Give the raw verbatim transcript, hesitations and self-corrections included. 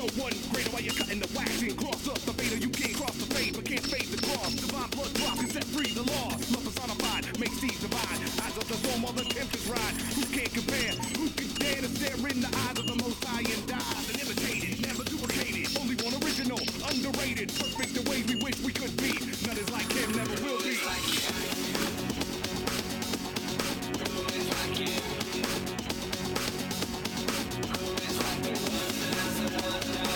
one greater while you're cutting the wax and cross up the beta. You can't cross the fade, but can't fade the cross. Divine blood drop can set free the lost. Love personified, makes these divide. Eyes of the storm while the tempest ride. Who can't compare? Who can dare to stare in the eyes of